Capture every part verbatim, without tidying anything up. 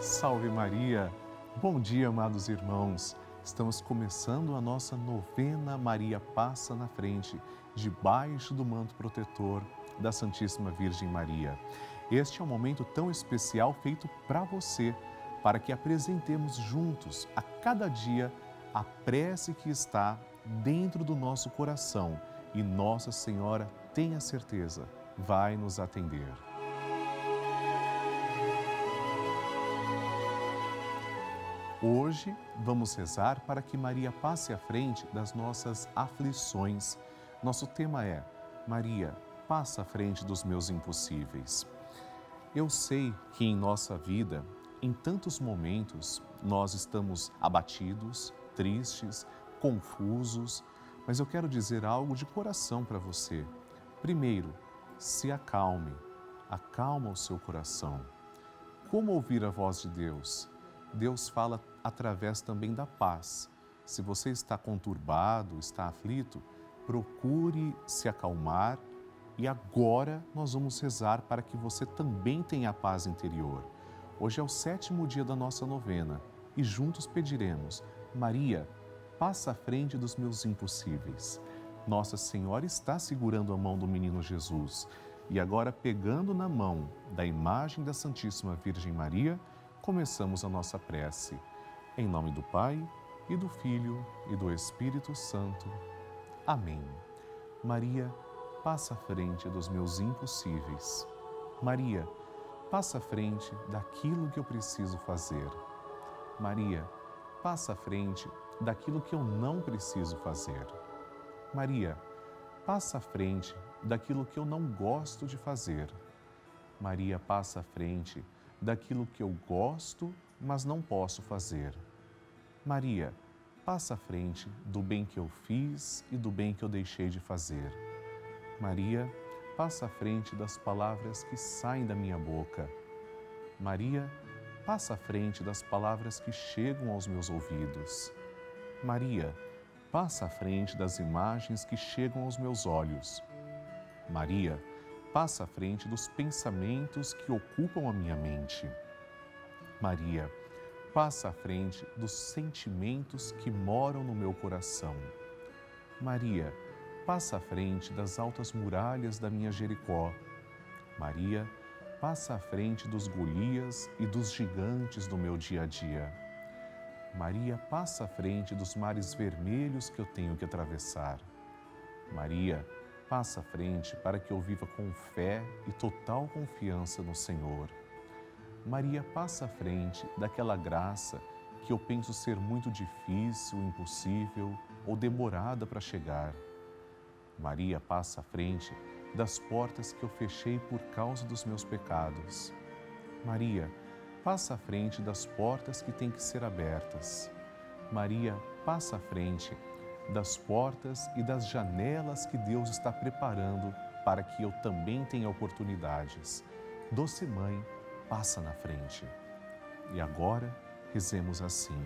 Salve Maria! Bom dia, amados irmãos! Estamos começando a nossa novena Maria Passa na Frente, debaixo do manto protetor da Santíssima Virgem Maria. Este é um momento tão especial feito para você, para que apresentemos juntos, a cada dia, a prece que está dentro do nosso coração. E Nossa Senhora, tenha certeza, vai nos atender. Hoje vamos rezar para que Maria passe à frente das nossas aflições. Nosso tema é: Maria, passa à frente dos meus impossíveis. Eu sei que em nossa vida, em tantos momentos, nós estamos abatidos, tristes, confusos, mas eu quero dizer algo de coração para você. Primeiro, se acalme, acalma o seu coração. Como ouvir a voz de Deus? Deus fala através também da paz. Se você está conturbado, está aflito, procure se acalmar e agora nós vamos rezar para que você também tenha a paz interior. Hoje é o sétimo dia da nossa novena e juntos pediremos: Maria, passa à frente dos meus impossíveis. Nossa Senhora está segurando a mão do menino Jesus e agora, pegando na mão da imagem da Santíssima Virgem Maria, começamos a nossa prece. Em nome do Pai, e do Filho, e do Espírito Santo. Amém. Maria, passa à frente dos meus impossíveis. Maria, passa à frente daquilo que eu preciso fazer. Maria, passa à frente daquilo que eu não preciso fazer. Maria, passa à frente daquilo que eu não gosto de fazer. Maria, passa à frente daquilo que eu gosto, mas não posso fazer. Maria, passa à frente do bem que eu fiz e do bem que eu deixei de fazer. Maria, passa à frente das palavras que saem da minha boca. Maria, passa à frente das palavras que chegam aos meus ouvidos. Maria, passa à frente das imagens que chegam aos meus olhos. Maria, passa à frente dos pensamentos que ocupam a minha mente. Maria, passa à frente dos sentimentos que moram no meu coração. Maria, passa à frente das altas muralhas da minha Jericó. Maria, passa à frente dos Golias e dos gigantes do meu dia a dia. Maria, passa à frente dos mares vermelhos que eu tenho que atravessar. Maria, passa à frente para que eu viva com fé e total confiança no Senhor. Maria, passa à frente daquela graça que eu penso ser muito difícil, impossível ou demorada para chegar. Maria, passa à frente das portas que eu fechei por causa dos meus pecados. Maria, passa à frente das portas que têm que ser abertas. Maria, passa à frente das portas e das janelas que Deus está preparando para que eu também tenha oportunidades. Doce Mãe, passa na frente. E agora, rezemos assim: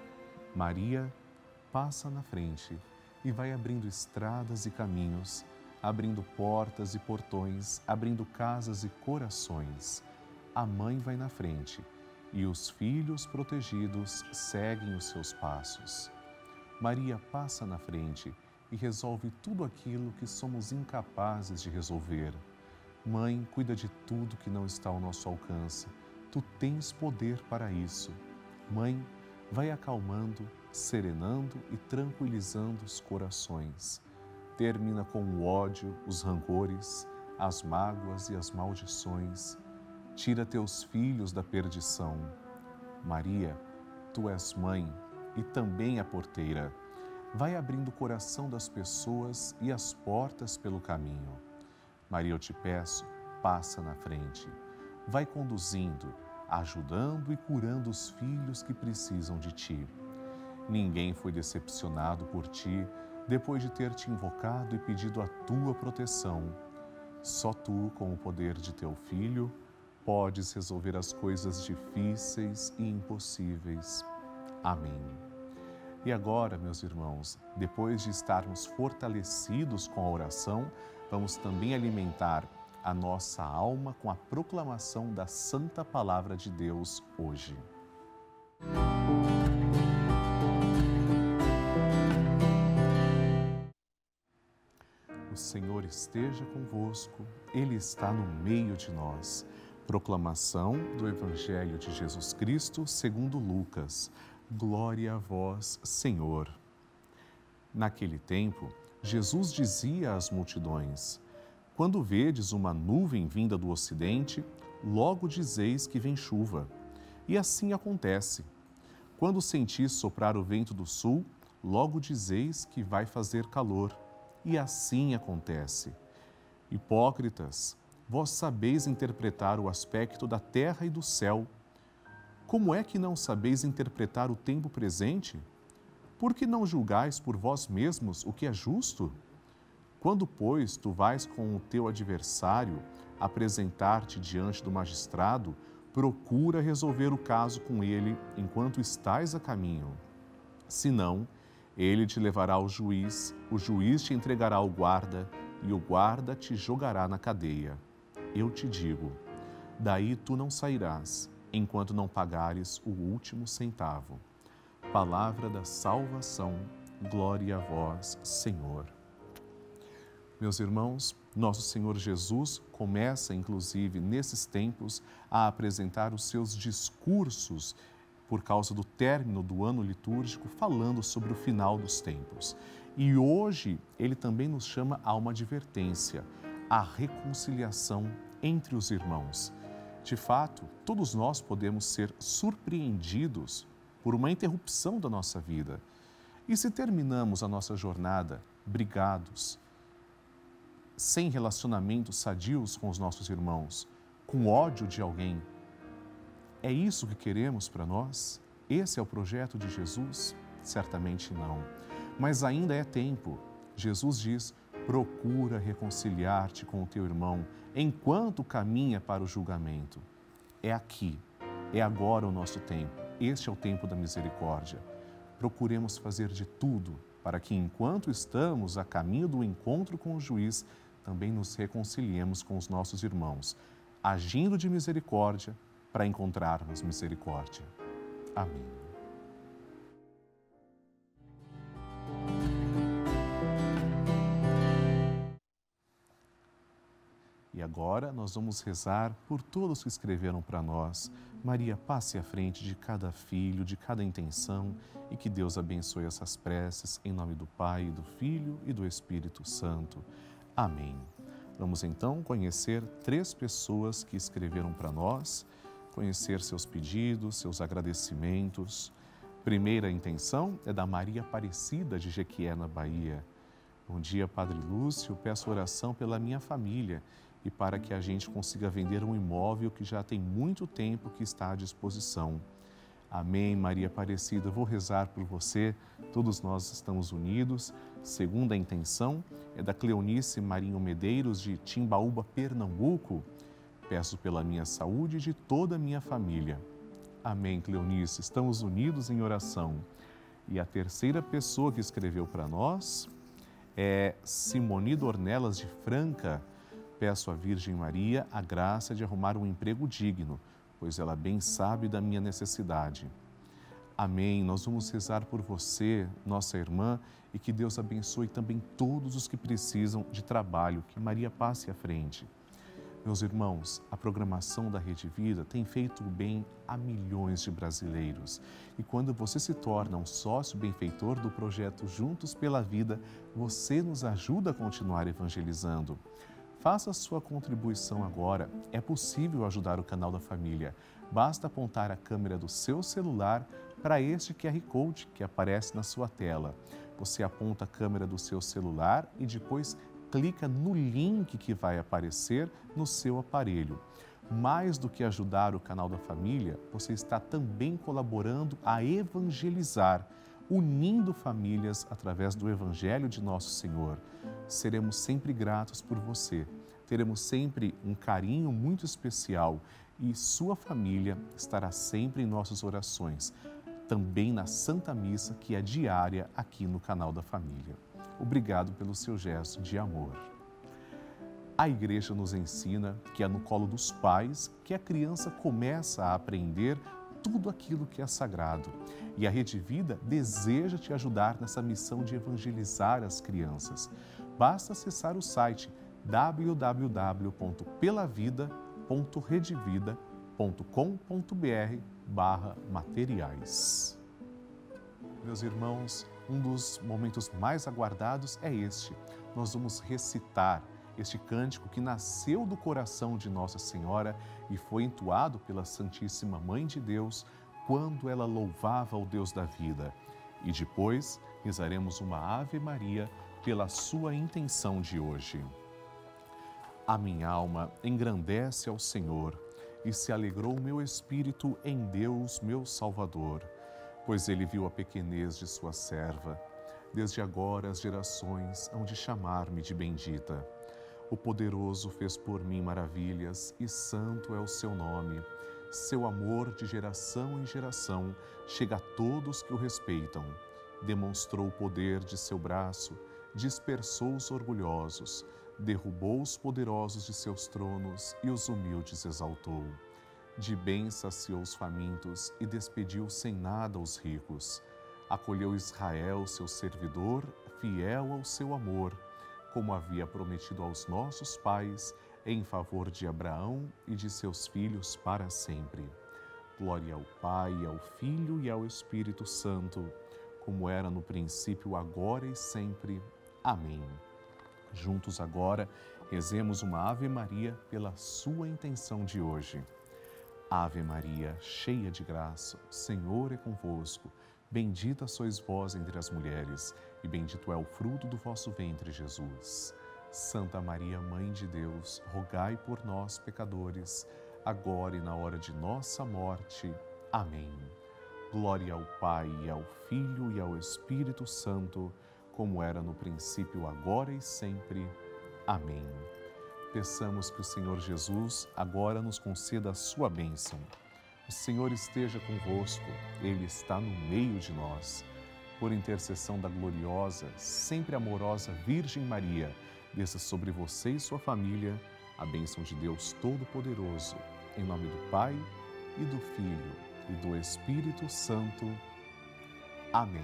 Maria, passa na frente e vai abrindo estradas e caminhos, abrindo portas e portões, abrindo casas e corações. A Mãe vai na frente e os filhos protegidos seguem os seus passos. Maria passa na frente e resolve tudo aquilo que somos incapazes de resolver. Mãe, cuida de tudo que não está ao nosso alcance. Tu tens poder para isso. Mãe, vai acalmando, serenando e tranquilizando os corações. Termina com o ódio, os rancores, as mágoas e as maldições. Tira teus filhos da perdição. Maria, tu és mãe e também a porteira. Vai abrindo o coração das pessoas e as portas pelo caminho. Maria, eu te peço, passa na frente. Vai conduzindo, ajudando e curando os filhos que precisam de ti. Ninguém foi decepcionado por ti depois de ter te invocado e pedido a tua proteção. Só tu, com o poder de teu Filho, podes resolver as coisas difíceis e impossíveis. Amém. E agora, meus irmãos, depois de estarmos fortalecidos com a oração, vamos também alimentar a nossa alma com a proclamação da Santa Palavra de Deus hoje. O Senhor esteja convosco, Ele está no meio de nós. Proclamação do Evangelho de Jesus Cristo segundo Lucas. Glória a vós, Senhor. Naquele tempo, Jesus dizia às multidões: quando vedes uma nuvem vinda do ocidente, logo dizeis que vem chuva. E assim acontece. Quando sentis soprar o vento do sul, logo dizeis que vai fazer calor. E assim acontece. Hipócritas, vós sabeis interpretar o aspecto da terra e do céu. Como é que não sabeis interpretar o tempo presente? Por que não julgais por vós mesmos o que é justo? Quando, pois, tu vais com o teu adversário apresentar-te diante do magistrado, procura resolver o caso com ele enquanto estás a caminho. Senão, ele te levará ao juiz, o juiz te entregará ao guarda e o guarda te jogará na cadeia. Eu te digo, daí tu não sairás, enquanto não pagares o último centavo. Palavra da salvação, glória a vós, Senhor. Meus irmãos, nosso Senhor Jesus começa, inclusive, nesses tempos, a apresentar os seus discursos por causa do término do ano litúrgico, falando sobre o final dos tempos. E hoje ele também nos chama a uma advertência, a reconciliação entre os irmãos. De fato, todos nós podemos ser surpreendidos por uma interrupção da nossa vida. E se terminamos a nossa jornada brigados, sem relacionamentos sadios com os nossos irmãos, com ódio de alguém, é isso que queremos para nós? Esse é o projeto de Jesus? Certamente não. Mas ainda é tempo. Jesus diz, procura reconciliar-te com o teu irmão enquanto caminha para o julgamento. É aqui, é agora o nosso tempo. Este é o tempo da misericórdia. Procuremos fazer de tudo para que, enquanto estamos a caminho do encontro com o juiz, também nos reconciliemos com os nossos irmãos, agindo de misericórdia, para encontrarmos misericórdia. Amém. E agora nós vamos rezar por todos que escreveram para nós. Maria, passe à frente de cada filho, de cada intenção, e que Deus abençoe essas preces, em nome do Pai, do Filho e do Espírito Santo. Amém. Vamos então conhecer três pessoas que escreveram para nós, conhecer seus pedidos, seus agradecimentos. Primeira intenção é da Maria Aparecida de Jequié, na Bahia. Bom dia, Padre Lúcio, peço oração pela minha família e para que a gente consiga vender um imóvel que já tem muito tempo que está à disposição. Amém, Maria Aparecida, vou rezar por você, todos nós estamos unidos. Segunda intenção é da Cleonice Marinho Medeiros de Timbaúba, Pernambuco. Peço pela minha saúde e de toda a minha família. Amém, Cleonice, estamos unidos em oração. E a terceira pessoa que escreveu para nós é Simoni Dornelas de Franca. Peço à Virgem Maria a graça de arrumar um emprego digno, pois ela bem sabe da minha necessidade. Amém. Nós vamos rezar por você, nossa irmã, e que Deus abençoe também todos os que precisam de trabalho, que Maria passe à frente. Meus irmãos, a programação da Rede Vida tem feito bem a milhões de brasileiros. E quando você se torna um sócio benfeitor do projeto Juntos pela Vida, você nos ajuda a continuar evangelizando. Faça a sua contribuição agora. É possível ajudar o canal da família. Basta apontar a câmera do seu celular para este Q R Code que aparece na sua tela. Você aponta a câmera do seu celular e depois clica no link que vai aparecer no seu aparelho. Mais do que ajudar o canal da família, você está também colaborando a evangelizar, unindo famílias através do Evangelho de Nosso Senhor. Seremos sempre gratos por você. Teremos sempre um carinho muito especial e sua família estará sempre em nossas orações, também na Santa Missa, que é diária aqui no canal da família. Obrigado pelo seu gesto de amor. A Igreja nos ensina que é no colo dos pais que a criança começa a aprender tudo aquilo que é sagrado. E a Rede Vida deseja te ajudar nessa missão de evangelizar as crianças. Basta acessar o site w w w ponto pelavida ponto redevida ponto com ponto b r barra materiais. Meus irmãos, um dos momentos mais aguardados é este. Nós vamos recitar este cântico que nasceu do coração de Nossa Senhora e foi entoado pela Santíssima Mãe de Deus quando ela louvava o Deus da vida. E depois rezaremos uma Ave Maria pela sua intenção de hoje. A minha alma engrandece ao Senhor e se alegrou o meu espírito em Deus, meu Salvador, pois ele viu a pequenez de sua serva. Desde agora as gerações hão de chamar-me de bendita. O poderoso fez por mim maravilhas e santo é o seu nome. Seu amor de geração em geração chega a todos que o respeitam. Demonstrou o poder de seu braço, dispersou os orgulhosos, derrubou os poderosos de seus tronos e os humildes exaltou. De bem saciou os famintos e despediu sem nada os ricos. Acolheu Israel, seu servidor, fiel ao seu amor, como havia prometido aos nossos pais, em favor de Abraão e de seus filhos para sempre. Glória ao Pai, ao Filho e ao Espírito Santo, como era no princípio, agora e sempre. Amém. Juntos agora, rezemos uma Ave Maria pela sua intenção de hoje. Ave Maria, cheia de graça, o Senhor é convosco. Bendita sois vós entre as mulheres, e bendito é o fruto do vosso ventre, Jesus. Santa Maria, Mãe de Deus, rogai por nós, pecadores, agora e na hora de nossa morte. Amém. Glória ao Pai, e ao Filho e ao Espírito Santo, como era no princípio, agora e sempre. Amém. Peçamos que o Senhor Jesus agora nos conceda a sua bênção. O Senhor esteja convosco, Ele está no meio de nós. Por intercessão da gloriosa, sempre amorosa Virgem Maria, desça sobre você e sua família a bênção de Deus Todo-Poderoso. Em nome do Pai, e do Filho, e do Espírito Santo. Amém.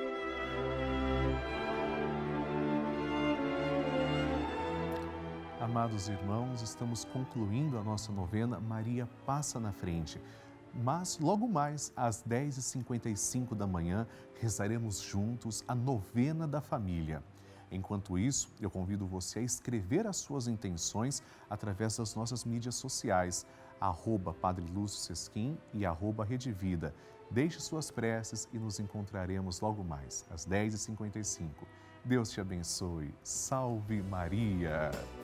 Amados irmãos, estamos concluindo a nossa novena Maria Passa na Frente. Mas logo mais, às dez e cinquenta e cinco da manhã, rezaremos juntos a novena da família. Enquanto isso, eu convido você a escrever as suas intenções através das nossas mídias sociais, arroba Padre Lúcio Sesquim e arroba Rede Vida. Deixe suas preces e nos encontraremos logo mais, às dez e cinquenta e cinco. Deus te abençoe. Salve Maria!